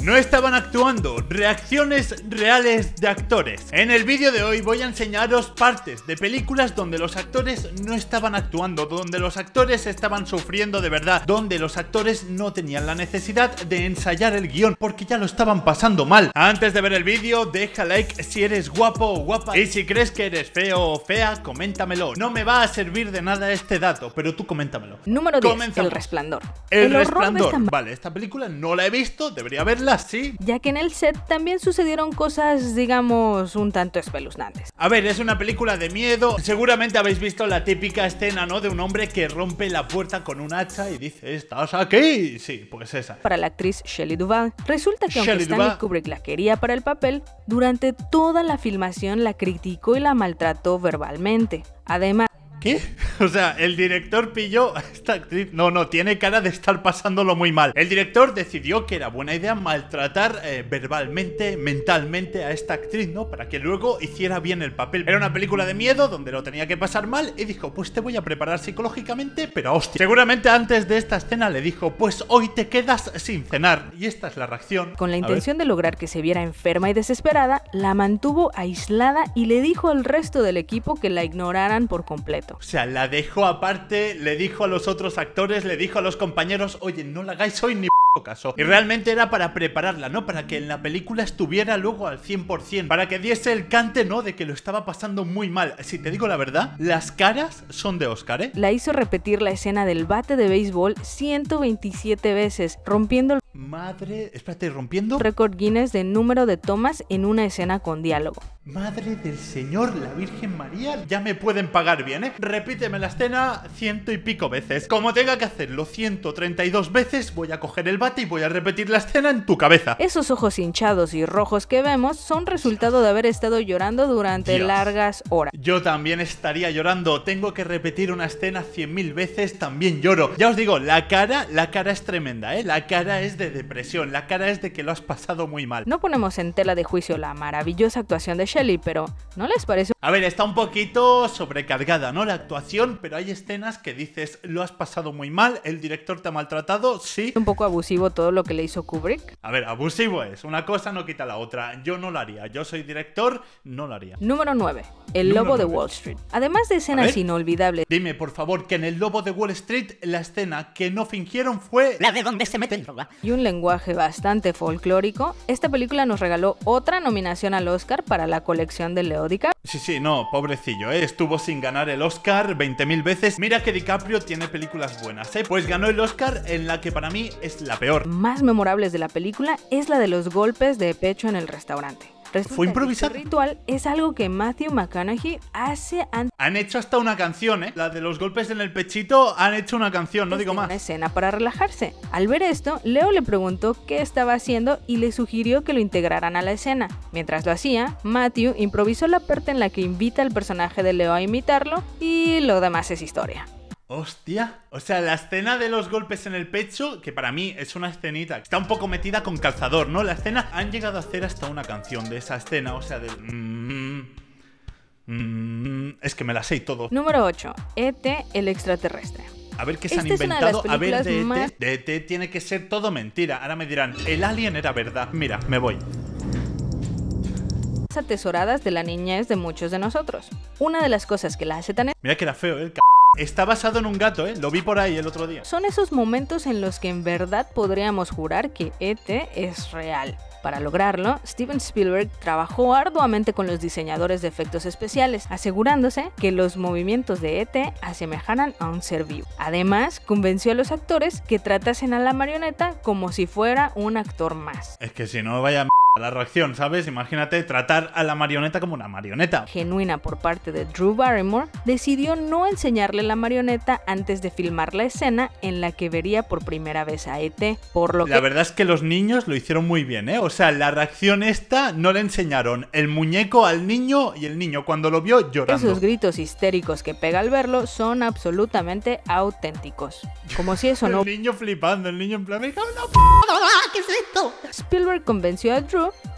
no estaban actuando, reacciones reales de actores. En el vídeo de hoy voy a enseñaros partes de películas donde los actores no estaban actuando, donde los actores estaban sufriendo de verdad, donde los actores no tenían la necesidad de ensayar el guión porque ya lo estaban pasando mal. Antes de ver el vídeo, deja like si eres guapo o guapa, y si crees que eres feo o fea, coméntamelo. No me va a servir de nada este dato, pero tú coméntamelo. Número 10, El Resplandor. El Resplandor. Vale, esta película no la he visto, debería verla, sí. Ya que en el set también sucedieron cosas, digamos, un tanto espeluznantes. A ver, es una película de miedo. Seguramente habéis visto la típica escena, ¿no? De un hombre que rompe la puerta con un hacha y dice, ¿estás aquí? Sí, pues esa. Para la actriz Shelley Duvall, resulta que aunque Stanley Kubrick la quería para el papel, durante toda la filmación la criticó y la maltrató verbalmente. Además... ¿Qué? O sea, el director pilló a esta actriz. No, tiene cara de estar pasándolo muy mal. El director decidió que era buena idea maltratar verbalmente, mentalmente a esta actriz, ¿no? Para que luego hiciera bien el papel. Era una película de miedo donde lo tenía que pasar mal y dijo, pues te voy a preparar psicológicamente, pero hostia. Seguramente antes de esta escena le dijo, pues hoy te quedas sin cenar. Y esta es la reacción. Con la intención de lograr que se viera enferma y desesperada, la mantuvo aislada y le dijo al resto del equipo que la ignoraran por completo. O sea, la dejó aparte, le dijo a los otros actores, le dijo a los compañeros, oye, no la hagáis hoy ni caso. Y realmente era para prepararla, ¿no? Para que en la película estuviera luego al 100%, para que diese el cante, ¿no? De que lo estaba pasando muy mal. Si te digo la verdad, las caras son de Oscar, ¿eh? La hizo repetir la escena del bate de béisbol 127 veces, rompiendo el... Madre... Espérate, ¿rompiendo? Récord Guinness de número de tomas en una escena con diálogo. Madre del Señor, la Virgen María. Ya me pueden pagar bien, ¿eh? Repíteme la escena 100 y pico veces. Como tenga que hacerlo 132 veces, voy a coger el bate y voy a repetir la escena en tu cabeza. Esos ojos hinchados y rojos que vemos son resultado de haber estado llorando durante largas horas. Yo también estaría llorando. Tengo que repetir una escena 100.000 veces, también lloro. Ya os digo, la cara es tremenda, ¿eh? La cara es de depresión, la cara es de que lo has pasado muy mal. No ponemos en tela de juicio la maravillosa actuación de Shelley, pero ¿no les parece? A ver, está un poquito sobrecargada, ¿no? La actuación, pero hay escenas que dices, lo has pasado muy mal, el director te ha maltratado, sí. Un poco abusivo todo lo que le hizo Kubrick. A ver, abusivo es, una cosa no quita la otra. Yo no lo haría, yo soy director, no lo haría. Número 9. El Lobo de Wall Street. Además de escenas inolvidables. Dime, por favor, que en El Lobo de Wall Street la escena que no fingieron fue la de donde se meten droga. Y un lenguaje bastante folclórico, esta película nos regaló otra nominación al Oscar para la colección de Leo DiCaprio. Sí, no, pobrecillo, ¿eh? Estuvo sin ganar el Oscar 20.000 veces. Mira que DiCaprio tiene películas buenas, ¿eh? Pues ganó el Oscar en la que para mí es la peor. Más memorables de la película es la de los golpes de pecho en el restaurante. ¿Fue improvisado? Este ritual es algo que Matthew McConaughey hace antes. Han hecho hasta una canción, ¿eh? La de los golpes en el pechito, han hecho una canción, no digo más. Una escena para relajarse. Al ver esto, Leo le preguntó qué estaba haciendo y le sugirió que lo integraran a la escena. Mientras lo hacía, Matthew improvisó la parte en la que invita al personaje de Leo a imitarlo y lo demás es historia. Hostia, o sea, la escena de los golpes en el pecho, que para mí es una escenita, está un poco metida con calzador, ¿no? La escena, han llegado a hacer hasta una canción de esa escena, o sea, de... es que me la sé y todo. Número 8. E.T. el extraterrestre. A ver qué se han inventado. A ver, de E.T. tiene que ser todo mentira. Ahora me dirán, el alien era verdad. Mira, me voy. Atesoradas de la niñez de muchos de nosotros. Una de las cosas que la hace tan... Mira que era feo, el Está basado en un gato, ¿eh? Lo vi por ahí el otro día. Son esos momentos en los que en verdad podríamos jurar que E.T. es real. Para lograrlo, Steven Spielberg trabajó arduamente con los diseñadores de efectos especiales, asegurándose que los movimientos de E.T. asemejaran a un ser vivo. Además, convenció a los actores que tratasen a la marioneta como si fuera un actor más. Es que si no, vaya la reacción, ¿sabes? Imagínate tratar a la marioneta como una marioneta. Genuina por parte de Drew Barrymore, decidió no enseñarle la marioneta antes de filmar la escena en la que vería por primera vez a E.T., por lo que... La verdad es que los niños lo hicieron muy bien, ¿eh? O sea, la reacción esta no le enseñaron el muñeco al niño y el niño cuando lo vio llorando. Esos gritos histéricos que pega al verlo son absolutamente auténticos. Como si eso no... El niño flipando, el niño en plan... ¿Qué es esto? Spielberg convenció a Drew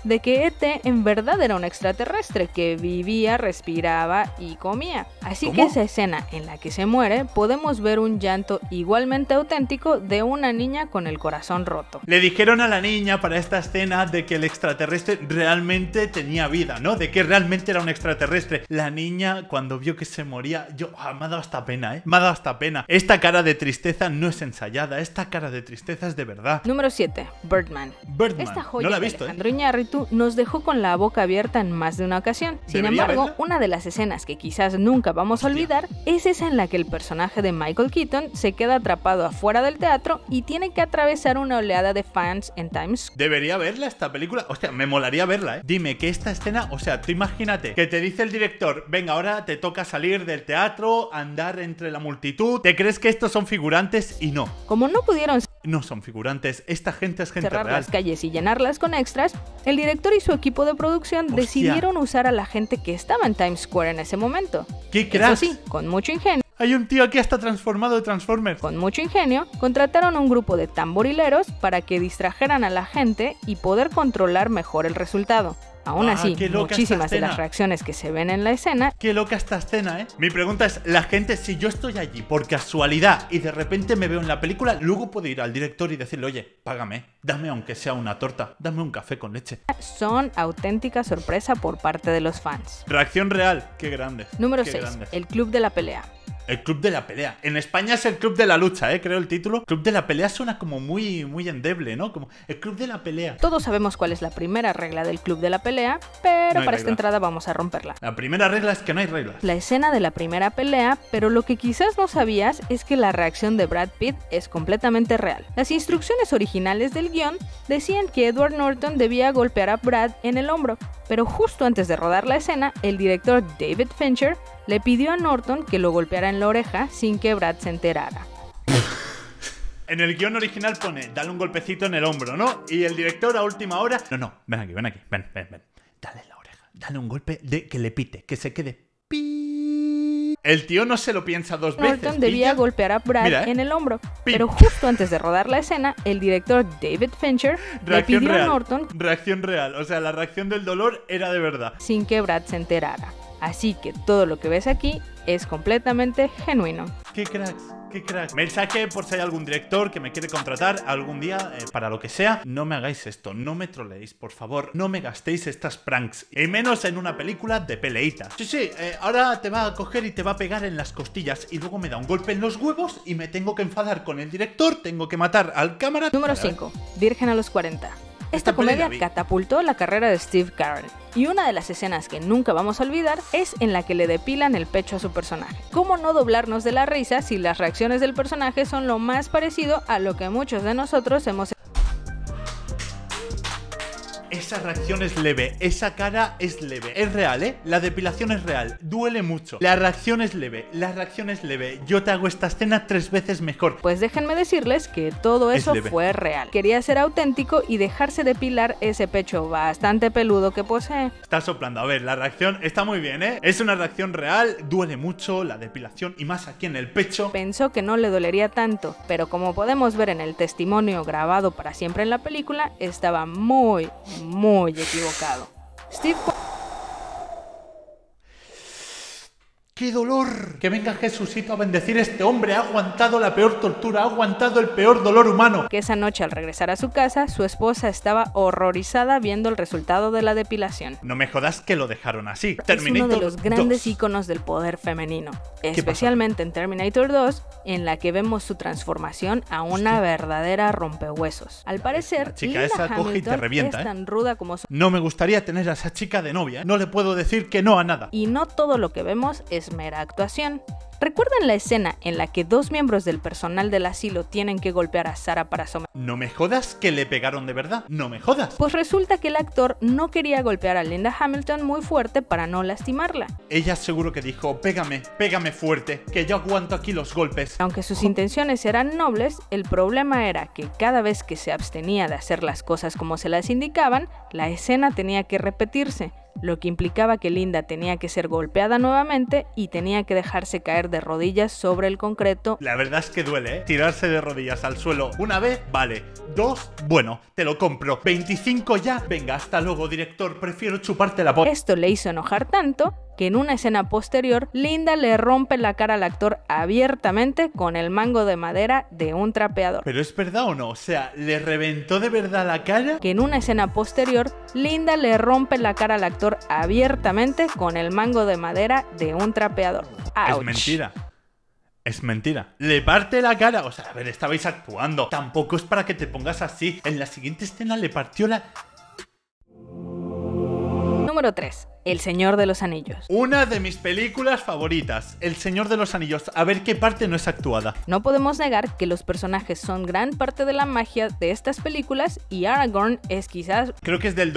de que E.T. en verdad era un extraterrestre que vivía, respiraba y comía. Así ¿Cómo? que esa escena en la que se muere, podemos ver un llanto igualmente auténtico de una niña con el corazón roto. Le dijeron a la niña para esta escena de que el extraterrestre realmente tenía vida, ¿no? De que realmente era un extraterrestre. La niña, cuando vio que se moría, me ha dado hasta pena, ¿eh? Me ha dado hasta pena. Esta cara de tristeza no es ensayada, esta cara de tristeza es de verdad. Número 7. Birdman. Birdman, Esta joya no la he de visto, Alejandro Iñárritu nos dejó con la boca abierta en más de una ocasión. Sin ¿Debería embargo, verla? una de las escenas que quizás nunca vamos a Hostia. olvidar es esa en la que el personaje de Michael Keaton se queda atrapado afuera del teatro y tiene que atravesar una oleada de fans en Times Square. ¿Debería verla esta película? Hostia, me molaría verla, ¿eh? Dime que esta escena, o sea, tú imagínate que te dice el director, venga, ahora te toca salir del teatro, andar entre la multitud. ¿Te crees que estos son figurantes? Y no, Como no pudieron no son figurantes. Esta gente es gente cerrar real. las calles y llenarlas con extras, el director y su equipo de producción Hostia. decidieron usar a la gente que estaba en Times Square en ese momento. ¡Qué Eso cracks! sí, con mucho ingenio. Hay un tío aquí hasta transformado de Transformers. Con mucho ingenio, contrataron a un grupo de tamborileros para que distrajeran a la gente y poder controlar mejor el resultado. Aún así, qué loca muchísimas esta de las escena. reacciones que se ven en la escena Qué loca esta escena, ¿eh? Mi pregunta es, la gente, si yo estoy allí por casualidad y de repente me veo en la película, luego puedo ir al director y decirle, oye, págame, dame aunque sea una torta, dame un café con leche. son auténtica sorpresa por parte de los fans. Reacción real, qué grande. Número qué 6. grande. El Club de la Pelea. El Club de la Pelea. En España es el Club de la Lucha, creo el título. Club de la Pelea suena como muy endeble, ¿no? Como el Club de la Pelea. Todos sabemos cuál es la primera regla del Club de la Pelea, pero No hay para esta regla. entrada vamos a romperla. La primera regla es que no hay reglas. La escena de la primera pelea, pero lo que quizás no sabías es que la reacción de Brad Pitt es completamente real. Las instrucciones originales del guión decían que Edward Norton debía golpear a Brad en el hombro, pero justo antes de rodar la escena, el director David Fincher le pidió a Norton que lo golpeara en la oreja sin que Brad se enterara. En el guión original pone, dale un golpecito en el hombro, ¿no? Y el director a última hora, no, ven aquí, ven. Dale en la oreja, dale un golpe de que le pite, que se quede pi. El tío no se lo piensa dos veces. Norton debía pilla. golpear a Brad Mira, en el hombro, Pin. pero justo antes de rodar la escena, el director David Fincher le Reacción pidió real. a Norton Reacción real. O sea, la reacción del dolor era de verdad. sin que Brad se enterara. Así que todo lo que ves aquí es completamente genuino. Qué cracks, qué cracks. Mensaje por si hay algún director que me quiere contratar algún día para lo que sea. No me hagáis esto, no me troleéis, por favor. No me gastéis estas pranks. Y menos en una película de peleitas. Sí, ahora te va a coger y te va a pegar en las costillas. Y luego me da un golpe en los huevos y me tengo que enfadar con el director. Tengo que matar al cámara. Número 5. Virgen a los 40. Esta peli la comedia vi. catapultó la carrera de Steve Carell. Y una de las escenas que nunca vamos a olvidar es en la que le depilan el pecho a su personaje. ¿Cómo no doblarnos de la risa si las reacciones del personaje son lo más parecido a lo que muchos de nosotros hemos... Esa reacción es leve, esa cara es leve. Es real, ¿eh? La depilación es real, duele mucho. La reacción es leve, la reacción es leve. Yo te hago esta escena 3 veces mejor. Pues déjenme decirles que todo Es eso leve. fue real. Quería ser auténtico y dejarse depilar ese pecho bastante peludo que posee. Está soplando, a ver, la reacción está muy bien, ¿eh? Es una reacción real, duele mucho la depilación y más aquí en el pecho. Pensó que no le dolería tanto, pero como podemos ver en el testimonio grabado para siempre en la película, estaba muy equivocado. Steve... ¡Qué dolor! Que venga Jesucito a bendecir a este hombre. Ha aguantado la peor tortura, ha aguantado el peor dolor humano. que esa noche al regresar a su casa, su esposa estaba horrorizada viendo el resultado de la depilación. No me jodas que lo dejaron así. Es uno de los grandes 2. íconos del poder femenino, pasó? especialmente en Terminator 2, en la que vemos su transformación a una verdadera rompehuesos. Al parecer, La chica Linda esa coge y te Hamilton revienta, es tan ruda como su... No me gustaría tener a esa chica de novia. No le puedo decir que no a nada. Y no todo lo que vemos es mera actuación. ¿Recuerdan la escena en la que 2 miembros del personal del asilo tienen que golpear a Sarah para someterla? No me jodas que le pegaron de verdad. No me jodas. Pues resulta que el actor no quería golpear a Linda Hamilton muy fuerte para no lastimarla. Ella seguro que dijo, pégame fuerte, que yo aguanto aquí los golpes. Aunque sus intenciones eran nobles, el problema era que cada vez que se abstenía de hacer las cosas como se las indicaban, la escena tenía que repetirse. lo que implicaba que Linda tenía que ser golpeada nuevamente y tenía que dejarse caer de rodillas sobre el concreto. La verdad es que duele, ¿eh? Tirarse de rodillas al suelo una vez, vale. 2, bueno, te lo compro. 25 ya, venga, hasta luego, director, prefiero chuparte la polla. Esto le hizo enojar tanto que en una escena posterior, Linda le rompe la cara al actor abiertamente con el mango de madera de un trapeador. ¿Pero es verdad o no? O sea, ¿le reventó de verdad la cara? Que en una escena posterior, Linda le rompe la cara al actor abiertamente con el mango de madera de un trapeador. ¡Auch! Es mentira. Es mentira. Le parte la cara. O sea, a ver, estabais actuando. Tampoco es para que te pongas así. En la siguiente escena le partió la... Número 3. El Señor de los Anillos. Una de mis películas favoritas, El Señor de los Anillos. A ver qué parte no es actuada. No podemos negar que los personajes son gran parte de la magia de estas películas y Aragorn es quizás... Creo que es del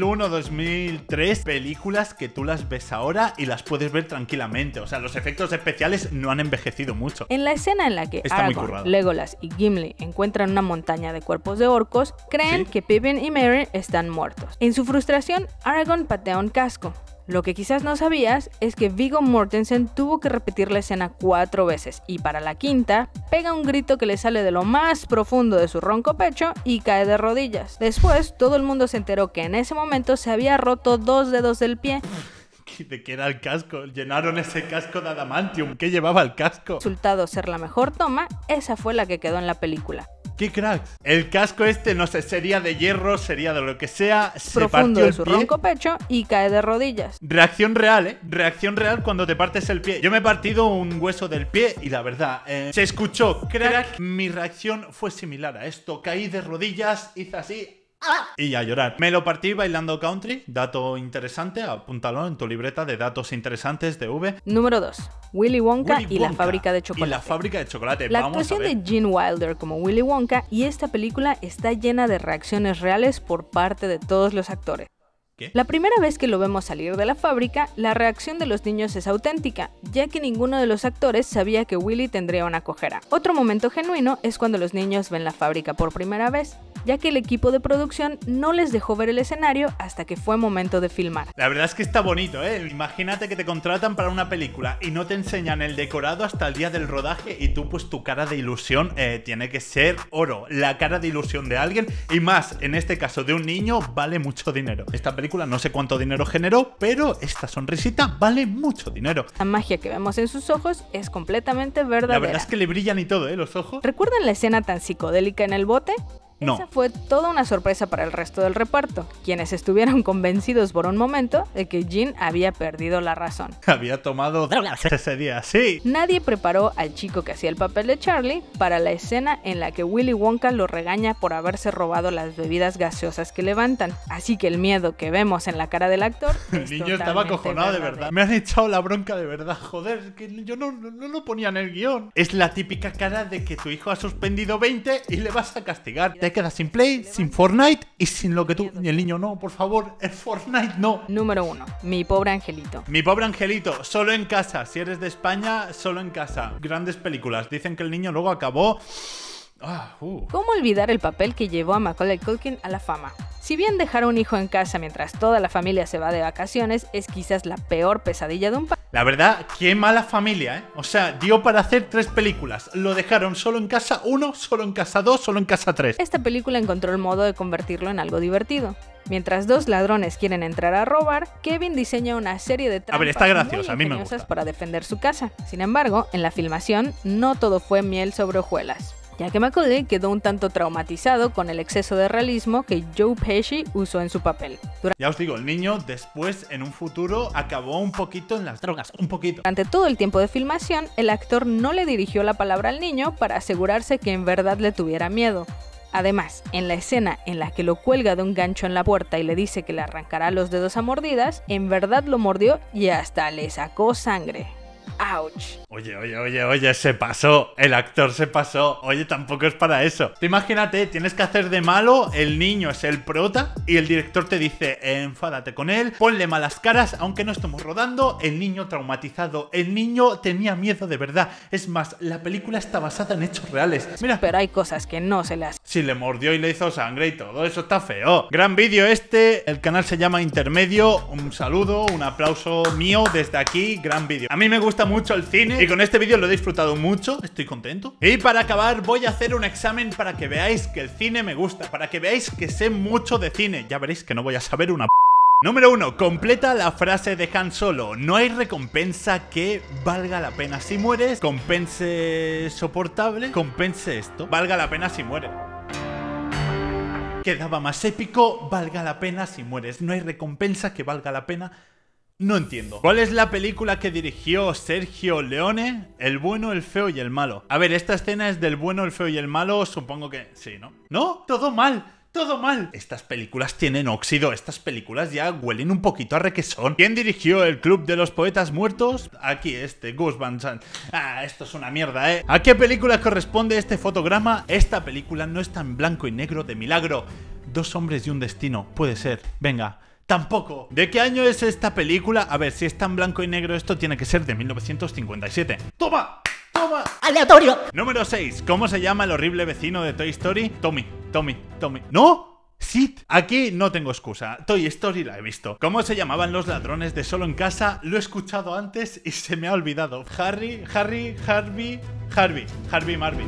2001-2003, películas que tú las ves ahora y las puedes ver tranquilamente. O sea, los efectos especiales no han envejecido mucho. En la escena en la que Está muy Aragorn, currado. Legolas y Gimli encuentran una montaña de cuerpos de orcos, creen ¿Sí? que Pippin y Merry están muertos. En su frustración, Aragorn patea un casco. Lo que quizás no sabías es que Viggo Mortensen tuvo que repetir la escena 4 veces y para la quinta pega un grito que le sale de lo más profundo de su ronco pecho y cae de rodillas. Después todo el mundo se enteró que en ese momento se había roto 2 dedos del pie. ¿De qué era el casco? Llenaron ese casco de adamantium. ¿Qué llevaba el casco? Resultado ser la mejor toma, esa fue la que quedó en la película. ¡Qué cracks! El casco este, no sé, sería de hierro, sería de lo que sea. Se Profundo partió de el su pie. ronco pecho y cae de rodillas. Reacción real, ¿eh? Reacción real cuando te partes el pie. Yo me he partido un hueso del pie y la verdad, se escuchó crack. Mi reacción fue similar a esto. Caí de rodillas, hice así... y a llorar. Me lo partí bailando country. Dato interesante, apúntalo en tu libreta de datos interesantes de V. Número 2. Willy Wonka Willy y la Wonka fábrica de chocolate. Y la fábrica de chocolate. La Vamos a actuación ver. de Gene Wilder como Willy Wonka y esta película está llena de reacciones reales por parte de todos los actores. ¿Qué? La primera vez que lo vemos salir de la fábrica, la reacción de los niños es auténtica, ya que ninguno de los actores sabía que Willy tendría una cojera. Otro momento genuino es cuando los niños ven la fábrica por primera vez, ya que el equipo de producción no les dejó ver el escenario hasta que fue momento de filmar. La verdad es que está bonito, ¿eh? Imagínate que te contratan para una película y no te enseñan el decorado hasta el día del rodaje y tú, pues tu cara de ilusión tiene que ser oro. La cara de ilusión de alguien y más, en este caso de un niño, vale mucho dinero. Esta película no sé cuánto dinero generó, pero esta sonrisita vale mucho dinero. La magia que vemos en sus ojos es completamente verdadera. La verdad es que le brillan y todo, ¿eh? Los ojos. ¿Recuerdan la escena tan psicodélica en el bote? No. Esa fue toda una sorpresa para el resto del reparto, quienes estuvieron convencidos por un momento de que Gene había perdido la razón. Había tomado drogas ese día, sí. Nadie preparó al chico que hacía el papel de Charlie para la escena en la que Willy Wonka lo regaña por haberse robado las bebidas gaseosas que levantan, así que el miedo que vemos en la cara del actor El es niño estaba totalmente acojonado de verdadero. verdad. Me han echado la bronca de verdad, joder, que yo no lo ponía en el guión. Es la típica cara de que tu hijo ha suspendido 20 y le vas a castigar. Te quedas sin Play, sin Fortnite y sin lo que tú... Y el niño, no, por favor, el Fortnite no. Número 1. Mi pobre angelito. Mi pobre angelito, solo en casa. Si eres de España, solo en casa. Grandes películas. Dicen que el niño luego acabó... ¿Cómo olvidar el papel que llevó a Macaulay Culkin a la fama? Si bien dejar a un hijo en casa mientras toda la familia se va de vacaciones es quizás la peor pesadilla de un padre, La verdad, qué mala familia, ¿eh? O sea, dio para hacer 3 películas. Lo dejaron solo en casa 1, solo en casa 2, solo en casa 3. esta película encontró el modo de convertirlo en algo divertido. Mientras 2 ladrones quieren entrar a robar, Kevin diseña una serie de trampas está graciosa, muy a mí me ingeniosas gusta. para defender su casa. Sin embargo, en la filmación no todo fue miel sobre hojuelas, ya que Macaulay quedó un tanto traumatizado con el exceso de realismo que Joe Pesci usó en su papel. Ya os digo, el niño después, en un futuro, acabó un poquito en las drogas. Un poquito. Durante todo el tiempo de filmación, el actor no le dirigió la palabra al niño para asegurarse que en verdad le tuviera miedo. Además, en la escena en la que lo cuelga de un gancho en la puerta y le dice que le arrancará los dedos a mordidas, en verdad lo mordió y hasta le sacó sangre. Ouch. Oye, se pasó. El actor se pasó. Oye, tampoco es para eso. Te imagínate, tienes que hacer de malo, el niño es el prota y el director te dice, enfádate con él, ponle malas caras, aunque no estemos rodando, el niño traumatizado, el niño tenía miedo de verdad. Es más, la película está basada en hechos reales. Mira. Pero hay cosas que no se le hacen. Si le mordió y le hizo sangre y todo, eso está feo. Gran vídeo este, el canal se llama Intermedio. Un saludo, un aplauso mío desde aquí, gran vídeo. A mí me gusta mucho el cine y con este vídeo lo he disfrutado mucho, estoy contento. Y para acabar voy a hacer un examen para que veáis que el cine me gusta, para que veáis que sé mucho de cine. Ya veréis que no voy a saber una Número 1. Completa la frase de Han Solo. No hay recompensa que valga la pena si mueres. Compense soportable. Compense esto. Valga la pena si mueres. Quedaba más épico. Valga la pena si mueres. No hay recompensa que valga la pena. No entiendo. ¿Cuál es la película que dirigió Sergio Leone? El bueno, el feo y el malo. A ver, esta escena es del bueno, el feo y el malo. Supongo que sí, ¿no? ¡No! ¡Todo mal! ¡Todo mal! Estas películas tienen óxido. Estas películas ya huelen un poquito a requesón. ¿Quién dirigió El Club de los Poetas Muertos? Aquí Gus Van Sant. Ah, esto es una mierda, ¿eh? ¿A qué película corresponde este fotograma? Esta película no está en blanco y negro de milagro. Dos hombres y un destino. Puede ser. Venga. Tampoco. ¿De qué año es esta película? A ver, si está en blanco y negro esto tiene que ser de 1957. ¡Toma! ¡Toma! ¡Aleatorio! Número 6. ¿Cómo se llama el horrible vecino de Toy Story? Tommy. ¿No? Sid. Aquí no tengo excusa. Toy Story la he visto. ¿Cómo se llamaban los ladrones de Solo en Casa? Lo he escuchado antes y se me ha olvidado. Harvey Marvin.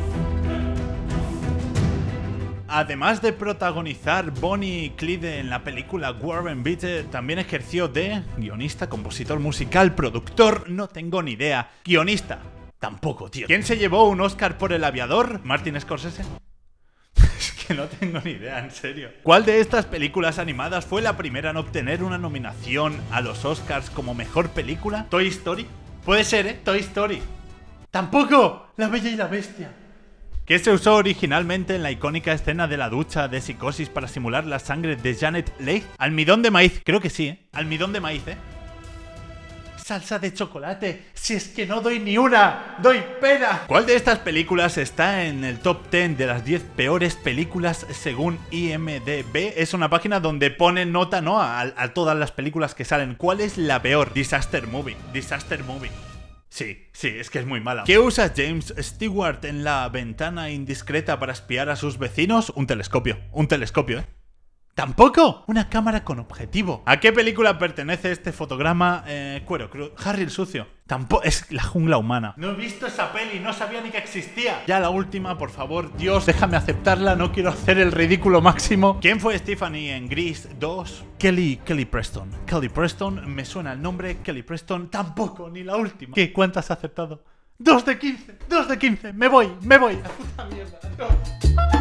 Además de protagonizar Bonnie y Clyde en la película War and Peace, también ejerció de guionista, compositor musical, productor, no tengo ni idea. Guionista, tampoco, tío. ¿Quién se llevó un Oscar por El Aviador? ¿Martin Scorsese? Es que no tengo ni idea, en serio. ¿Cuál de estas películas animadas fue la primera en obtener una nominación a los Oscars como mejor película? ¿Toy Story? Puede ser, ¿eh? Toy Story. ¡Tampoco! La Bella y la Bestia. ¿Qué se usó originalmente en la icónica escena de la ducha de Psicosis para simular la sangre de Janet Leigh? Almidón de maíz, creo que sí, ¿eh? Almidón de maíz, ¿eh? Salsa de chocolate, si es que no doy ni una, doy pena. ¿Cuál de estas películas está en el top 10 de las 10 peores películas según IMDb? Es una página donde ponen nota, ¿no? A todas las películas que salen. ¿Cuál es la peor? Disaster Movie. Sí, es que es muy mala. ¿Qué usa James Stewart en La ventana indiscreta para espiar a sus vecinos? Un telescopio, ¿eh? ¡Tampoco! Una cámara con objetivo. ¿A qué película pertenece este fotograma? Cuero Cruz. Harry el sucio. Tampoco. Es La jungla humana. No he visto esa peli, no sabía ni que existía. Ya la última, por favor. Dios, déjame aceptarla, no quiero hacer el ridículo máximo. ¿Quién fue Stephanie en Grease 2? Kelly Preston. Kelly Preston, me suena el nombre. Kelly Preston, tampoco, ni la última. ¿Qué? ¿Cuántas has acertado? 2 de 15. Me voy. A puta mierda. No.